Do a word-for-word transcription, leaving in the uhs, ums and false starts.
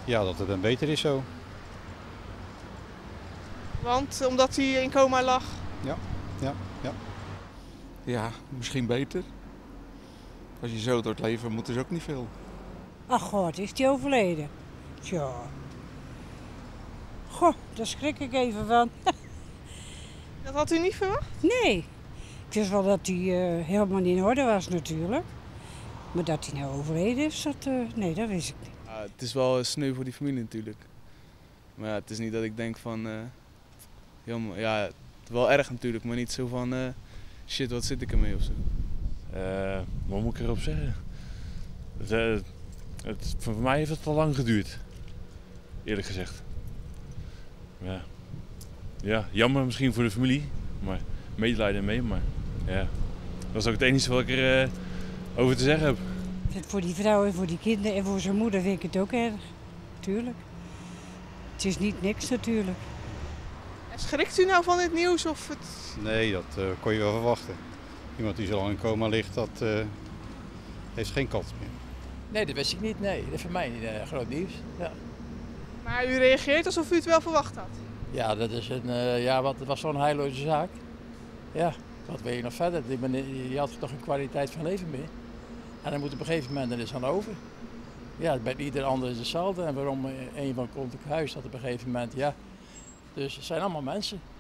Ja, dat het dan beter is zo. Want omdat hij in coma lag? Ja, ja, ja. Ja, misschien beter. Als je zo door het leven moet, is ook niet veel. Ach god, is die overleden? Tja. Goh, daar schrik ik even van. Dat had u niet verwacht? Nee. Ik wist wel dat hij uh, helemaal niet in orde was natuurlijk. Maar dat hij nou overleden is, dat, uh, nee, dat wist ik niet. Ja, het is wel sneu voor die familie natuurlijk. Maar ja, het is niet dat ik denk van... Uh, helemaal, ja, het is wel erg natuurlijk, maar niet zo van... Uh, shit, wat zit ik ermee of zo. Uh, wat moet ik erop zeggen? Het, uh, het, voor mij heeft het al lang geduurd. Eerlijk gezegd. Ja. Ja, jammer misschien voor de familie. Maar medelijden mee, maar ja. Dat is ook het enige wat ik er uh, over te zeggen heb. Voor die vrouw en voor die kinderen en voor zijn moeder vind ik het ook erg. Tuurlijk. Het is niet niks natuurlijk. En schrikt u nou van dit nieuws? Of het... Nee, dat uh, kon je wel verwachten. Iemand die zo lang in coma ligt, dat uh, heeft geen kans meer. Nee, dat wist ik niet. Nee, dat is voor mij niet uh, groot nieuws. Ja. Maar u reageert alsof u het wel verwacht had? Ja, dat is een, uh, ja, wat, het was zo'n heilloze zaak. Ja, wat wil je nog verder? Je had toch een kwaliteit van leven meer. En dan moet op een gegeven moment, dan is het dan over. Ja, bij ieder ander is hetzelfde. En waarom een van komt op huis, dat op een gegeven moment, ja. Dus het zijn allemaal mensen.